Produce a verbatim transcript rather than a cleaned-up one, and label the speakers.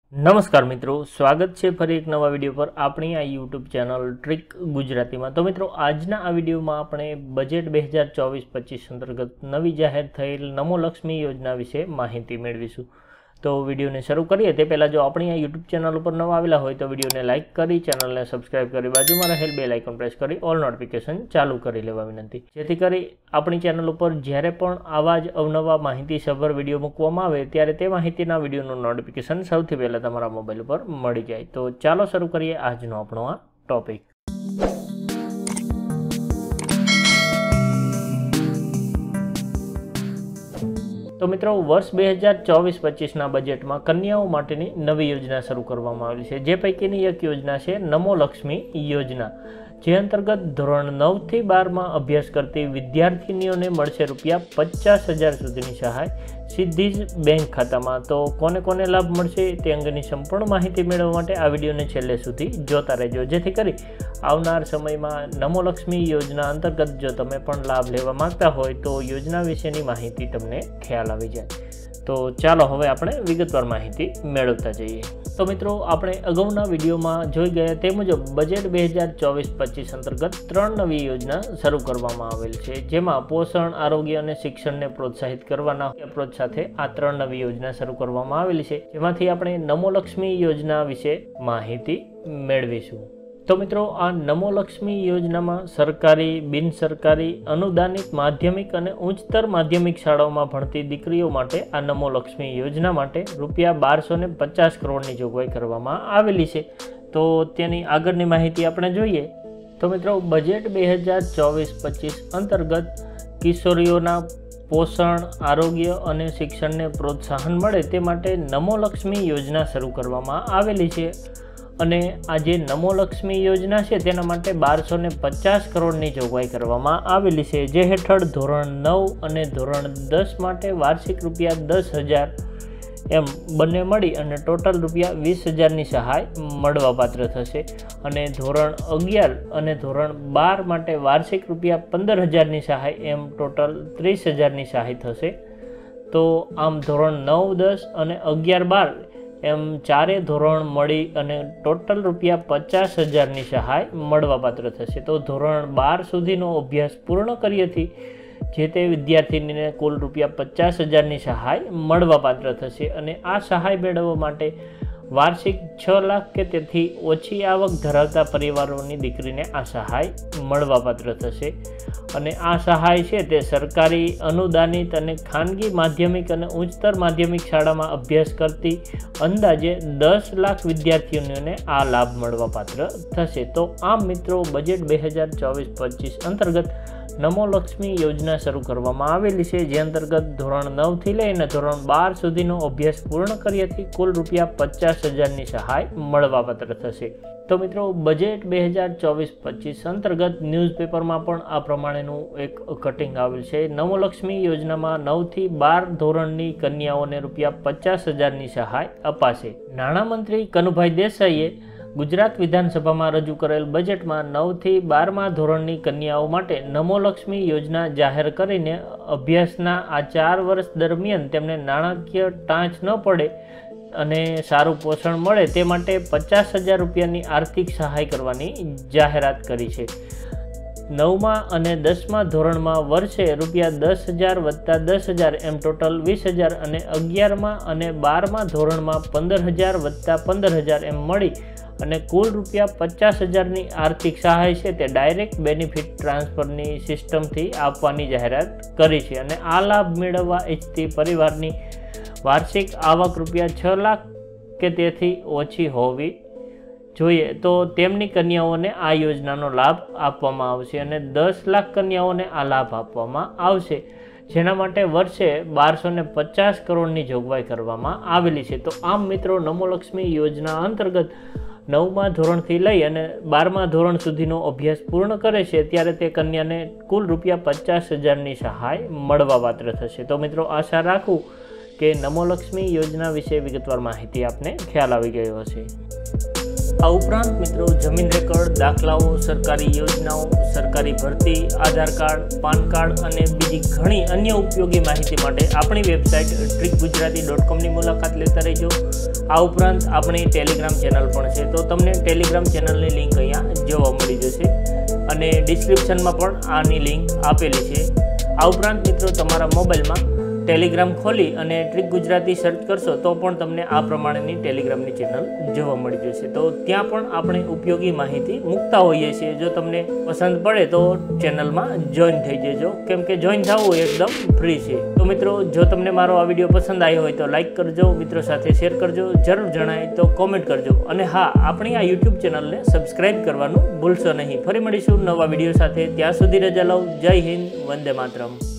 Speaker 1: नमस्कार मित्रों, स्वागत है फरी एक नवा विडियो पर अपनी आ यूट्यूब चैनल ट्रिक गुजराती में। तो मित्रों, आजना आ विडियो में आपणे बजेट दो हज़ार चौबीस पच्चीस अंतर्गत नवी जाहिर थयेल नमो लक्ष्मी योजना विषे माहिती मेळवीशुं। तो विडियो ने शुरू करिए ते पहला जो अपनी आ यूट्यूब चैनल पर नवा आवेला होय तो विडियो ने लाइक करी, चैनल ने सब्सक्राइब करी, बाजू में रहेल बेल आइकन प्रेस करी ऑल नोटिफिकेशन चालू करी लेवा विनंती, जेथी करी अपनी चैनल पर ज्यारे पण आवा ज अवनवा माहिती सभर विडियो मूकवामां आवे त्यारे ते माहितीना विडियोनुं नोटिफिकेशन सौथी पहेला तमारा मोबाइल पर मळी जाय। तो चालो शुरू करिए आजनो आपणो आ टॉपिक। तो मित्रों, वर्ष दो हज़ार चौबीस पच्चीस ना बजेट में कन्याओं माटेनी नवी योजना शुरू करवामां आवी छे, जे पैकीनी एक योजना है नमो लक्ष्मी योजना, जे अंतर्गत धोरण नौ थी बार में अभ्यास करती विद्यार्थिनीओने मळशे रुपया पचास हज़ार सुधीनी सहाय सीधी ज बैंक खाता में। तो कोने कोने लाभ मळशे ते अंगेनी संपूर्ण माहिती मेळववा माटे आ विडियोने छेल्ले सुधी जोता रहेजो, जेथी करी आवनार समय में नमो लक्ष्मी योजना अंतर्गत जो तमे पण लाभ लेवा मांगता होय तो योजना विशेनी माहिती तमने ख्याल आवी जाय। तो चलो हवे आपणे विगतवार माहिती मेळवता जईए। तो मित्रों, आपणे अगाउना विडियो में जोई गया ते मुजब बजेट दो हज़ार चौबीस पच्चीस अंतर्गत त्रण नवी योजना शुरू करवामां आवेल छे, जेमां पोषण, आरोग्य अने शिक्षण ने प्रोत्साहित करवाना अप्रोच साथे आ त्रण नवी योजना शुरू करवामां आवेली छे, जेमांथी आपणे नमो लक्ष्मी योजना विषे माहिती मेळवीशुं। तो मित्रों, आ नमो लक्ष्मी योजना में सरकारी, बिन सरकारी, अनुदानित माध्यमिक और उच्चतर माध्यमिक शालाओं में भणती दीकरीओ माटे आ नमो लक्ष्मी योजना माटे रूपिया बार सौ ने पचास करोड़ की जोगवाई करवामां आवेली छे। तो तेनी आगळनी माहिती आपणे जोईए। तो मित्रों, बजेट दो हज़ार चौबीस पच्चीस अंतर्गत किशोरीओना पोषण, आरोग्य और शिक्षण ने प्रोत्साहन मळे ते माटे नमो लक्ष्मी योजना शुरू करवामां आवेली छे અને આ જે નમો લક્ષ્મી યોજના છે તેના માટે બારસો ને પચાસ કરોડની જોગવાઈ કરવામાં આવેલી છે, જે હેઠળ ધોરણ નવ અને ધોરણ દસ માટે વાર્ષિક રૂપિયા દસ હજાર એમ બંને મળી અને ટોટલ રૂપિયા વીસ હજારની સહાય મળવાપાત્ર થશે અને ધોરણ અગિયાર અને ધોરણ બાર માટે વાર્ષિક રૂપિયા પંદર હજારની સહાય એમ ટોટલ ત્રીસ હજારની સહાય થશે। તો આમ ધોરણ નવ દસ અને અગિયાર બાર एम चारे धोरण मळी अने टोटल रुपया पचास हज़ार सहाय मळवापात्र थशे। तो धोरण बार सुधीनो अभ्यास पूर्ण कर्याथी जे ते विद्यार्थीनीने कुल रुपया पचास हज़ार सहाय मळवापात्र थशे अने आ सहाय मेळववा माटे वार्षिक छ लाख के तेथी ओછી आवक धरावता परिवारोनी दीकरीने आ सहाय मळवापात्र थशे अने आ सहाय छे ते सरकारी, अनुदानित अने खानगी माध्यमिक अने उच्चतर माध्यमिक शाळामां अभ्यास करती अंदाजे दस लाख विद्यार्थीओने आ लाभ मळवापात्र थशे। तो आम मित्रों, बजेट दो हज़ार चौबीस पच्चीस अंतर्गत नमो लक्ष्मी योजना शुरू करवामां आवेली छे, जे अंतर्गत धोरण नौ थी लईने धोरण बार सुधीनो अभ्यास पूर्ण कर्याथी कुल रुपया पचास हज़ार सहाय मळवापात्र थशे। तो मित्रों, बजेट दो हज़ार चौबीस पच्चीस अंतर्गत न्यूज़पेपर में पण आ प्रमाणेनुं एक कटिंग आवेल छे। नमो लक्ष्मी योजना में नौ थी बार धोरणनी कन्याओने रुपया पचास हज़ार सहाय अपाशे। नाणामंत्री कनुभाई देसाईए गुजरात विधानसभा में रजू करेल बजेट में नौ थी बारमा धोरणनी कन्याओं माटे नमो लक्ष्मी योजना जाहेर करीने अभ्यासना आ चार वर्ष दरमियान तेमने नाणाकीय टांच न पड़े अने सारू पोषण मळे ते माटे पचास हज़ार रुपयानी आर्थिक सहाय करवानी जाहेरात करी छे। नवमा अने दसमा धोरण में वर्षे रुपया दस हज़ार वत्ता दस हज़ार एम टोटल वीस हज़ार अने अगियारमा अने बारमा धोरण में पंदर हज़ार वत्ता पंदर हज़ार एम मळी અને કુલ રૂપિયા પચાસ હજારની આર્થિક સહાય છે તે ડાયરેક્ટ બેનિફિટ ટ્રાન્સફરની સિસ્ટમથી આપવાની જાહેરાત કરી છે અને આ લાભ મેળવવા ઈચ્છતી પરિવારની વાર્ષિક આવક રૂપિયા છ લાખ કે તેથી ઓછી હોવી જોઈએ તો તેમની કન્યાઓને આ યોજનાનો લાભ આપવામાં આવશે અને દસ લાખ કન્યાઓને આ લાભ આપવામાં આવશે, જેના માટે વર્ષે બારસો ને પચાસ કરોડની જોગવાઈ કરવામાં આવેલી છે। તો આમ મિત્રો, નમો લક્ષ્મી યોજના અંતર્ગત નવમા ધોરણથી લઈ અને બારમા ધોરણ સુધીનો અભ્યાસ પૂર્ણ કરે છે ત્યારે તે કન્યાને કુલ રૂપિયા પચાસ હજારની સહાય મળવાપાત્ર થશે। તો મિત્રો, આશા રાખું કે નમો લક્ષ્મી યોજના વિશે વિગતવાર માહિતી આપને ખ્યાલ આવી ગયો હશે। आ उपरांत मित्रों जमीन रेकॉर्ड, दाखलाओ, सरकारी योजनाओं, सरकारी भर्ती, आधार कार्ड, पान कार्ड और बीजी घणी अन्य उपयोगी माहिती माटे अपनी website trick Gujarati dot com की मुलाकात लेता रहो। આ ઉપરાંત આપણી ટેલિગ્રામ ચેનલ પણ છે, તો તમને ટેલિગ્રામ ચેનલની લિંક અહીંયા જોવા મળી જશે અને ડિસ્ક્રિપ્શનમાં પણ આની લિંક આપેલી છે। આ ઉપરાંત મિત્રો તમારા મોબાઈલમાં ટેલિગ્રામ ખોલી અને ટ્રીક ગુજરાતી સર્ચ કરશો તો પણ તમને આ પ્રમાણેની ટેલિગ્રામની ચેનલ જોવા મળી જશે। તો ત્યાં પણ આપણે ઉપયોગી માહિતી મૂકતા હોઈએ છીએ, જો તમને પસંદ પડે તો ચેનલમાં જોઈન થઈ જજો, કેમ કે જોઈન થવું એકદમ ફ્રી છે। તો મિત્રો, જો તમને મારો આ વિડીયો પસંદ આવ્યો હોય તો લાઇક કરજો, મિત્રો સાથે શેર કરજો, જરૂર જણાય તો કોમેન્ટ કરજો અને હા, આપણી આ યુટ્યુબ ચેનલને સબસ્ક્રાઈબ કરવાનું ભૂલશો નહીં। ફરી મળીશું નવા વિડીયો સાથે, ત્યાં સુધી રજા લઉં। જય હિન્દ, વંદે માતરમ।